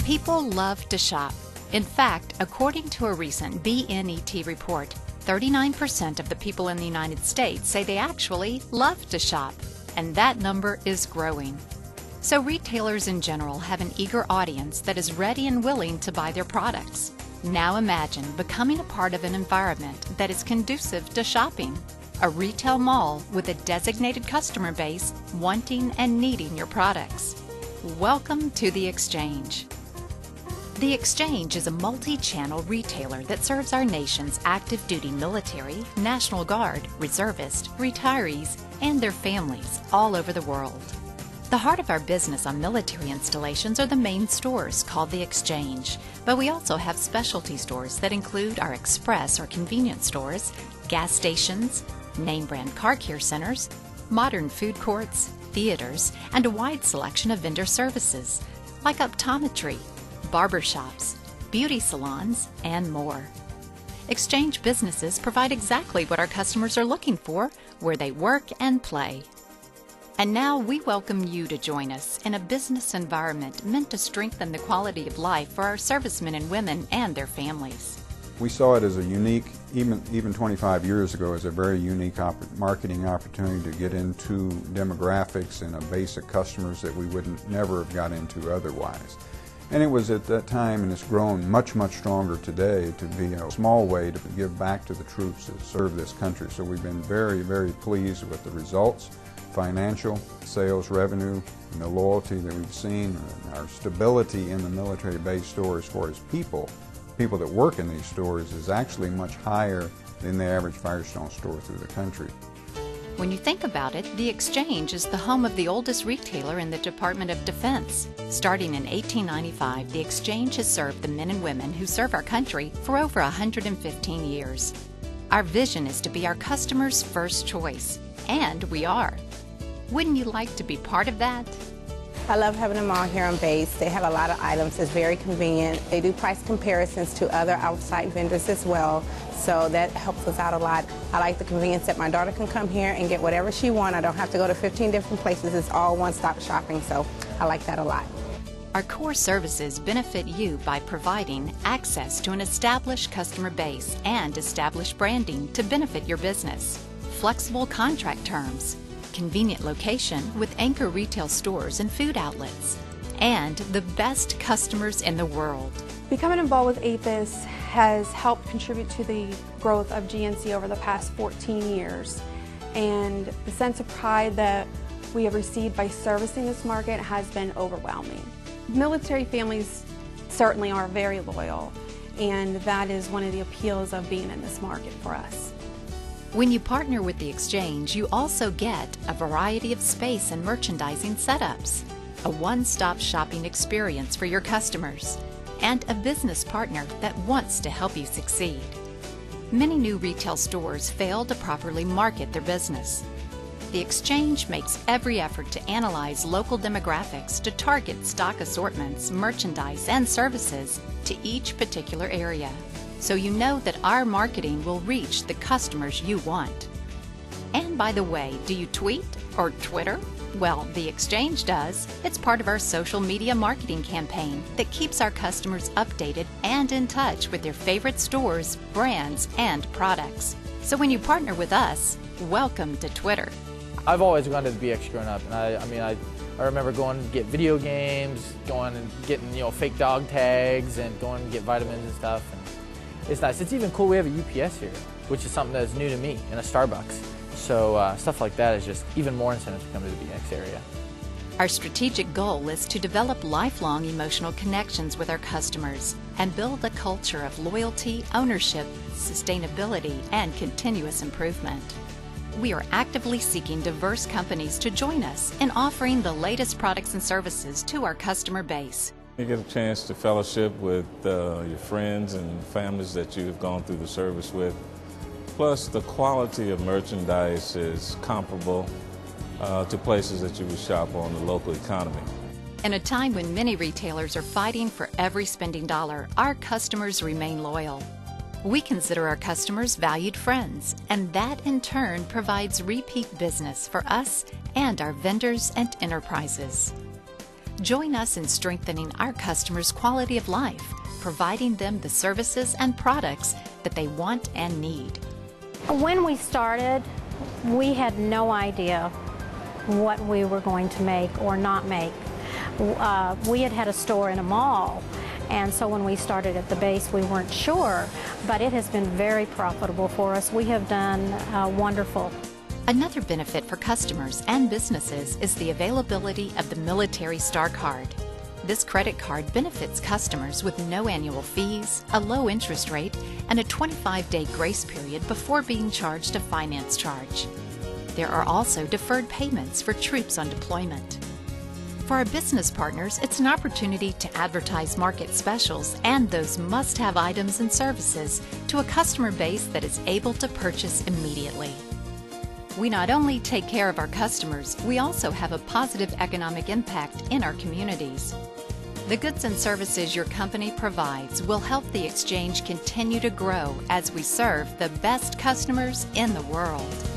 People love to shop. In fact, according to a recent BNET report, 39% of the people in the United States say they actually love to shop, and that number is growing. So retailers in general have an eager audience that is ready and willing to buy their products. Now imagine becoming a part of an environment that is conducive to shopping. A retail mall with a designated customer base wanting and needing your products. Welcome to The Exchange. The Exchange is a multi-channel retailer that serves our nation's active duty military, National Guard, reservists, retirees, and their families all over the world. The heart of our business on military installations are the main stores called The Exchange, but we also have specialty stores that include our express or convenience stores, gas stations, name brand car care centers, modern food courts, theaters, and a wide selection of vendor services like optometry, barbershops, beauty salons, and more. Exchange businesses provide exactly what our customers are looking for, where they work and play. And now we welcome you to join us in a business environment meant to strengthen the quality of life for our servicemen and women and their families. We saw it as a unique, even 25 years ago, as a very unique marketing opportunity to get into demographics and a base of customers that we would never have got into otherwise. And it was at that time, and it's grown much, much stronger today, to be a small way to give back to the troops that serve this country. So we've been very, very pleased with the results, financial, sales revenue, and the loyalty that we've seen, and our stability in the military-based store as far as people that work in these stores is actually much higher than the average Firestone store through the country. When you think about it, The Exchange is the home of the oldest retailer in the Department of Defense. Starting in 1895, The Exchange has served the men and women who serve our country for over 115 years. Our vision is to be our customers' first choice, and we are. Wouldn't you like to be part of that? I love having them all here on base. They have a lot of items. It's very convenient. They do price comparisons to other outside vendors as well, so that helps us out a lot. I like the convenience that my daughter can come here and get whatever she wants. I don't have to go to 15 different places. It's all one-stop shopping, so I like that a lot. Our core services benefit you by providing access to an established customer base and established branding to benefit your business, flexible contract terms, convenient location with anchor retail stores and food outlets, and the best customers in the world. Becoming involved with AAFES has helped contribute to the growth of GNC over the past 14 years, and the sense of pride that we have received by servicing this market has been overwhelming. Military families certainly are very loyal, and that is one of the appeals of being in this market for us. When you partner with The Exchange, you also get a variety of space and merchandising setups, a one-stop shopping experience for your customers, and a business partner that wants to help you succeed. Many new retail stores fail to properly market their business. The Exchange makes every effort to analyze local demographics to target stock assortments, merchandise, and services to each particular area, so you know that our marketing will reach the customers you want. And by the way, do you tweet or Twitter? Well, The Exchange does. It's part of our social media marketing campaign that keeps our customers updated and in touch with their favorite stores, brands, and products. So when you partner with us, welcome to Twitter. I've always gone to the BX growing up, and I remember going to get video games, going and getting fake dog tags, and going to get vitamins and stuff. And it's nice. It's even cool we have a UPS here, which is something that's new to me, and a Starbucks. So stuff like that is just even more incentive to come to the BX area. Our strategic goal is to develop lifelong emotional connections with our customers and build a culture of loyalty, ownership, sustainability, and continuous improvement. We are actively seeking diverse companies to join us in offering the latest products and services to our customer base. You get a chance to fellowship with your friends and families that you've gone through the service with. Plus, the quality of merchandise is comparable to places that you would shop on the local economy. In a time when many retailers are fighting for every spending dollar, our customers remain loyal. We consider our customers valued friends, and that in turn provides repeat business for us and our vendors and enterprises. Join us in strengthening our customers' quality of life, providing them the services and products that they want and need. When we started, we had no idea what we were going to make or not make. We had a store in a mall, and so when we started at the base, we weren't sure, but it has been very profitable for us. We have done wonderful. Another benefit for customers and businesses is the availability of the Military Star Card. This credit card benefits customers with no annual fees, a low interest rate, and a 25-day grace period before being charged a finance charge. There are also deferred payments for troops on deployment. For our business partners, it's an opportunity to advertise market specials and those must-have items and services to a customer base that is able to purchase immediately. We not only take care of our customers, we also have a positive economic impact in our communities. The goods and services your company provides will help the exchange continue to grow as we serve the best customers in the world.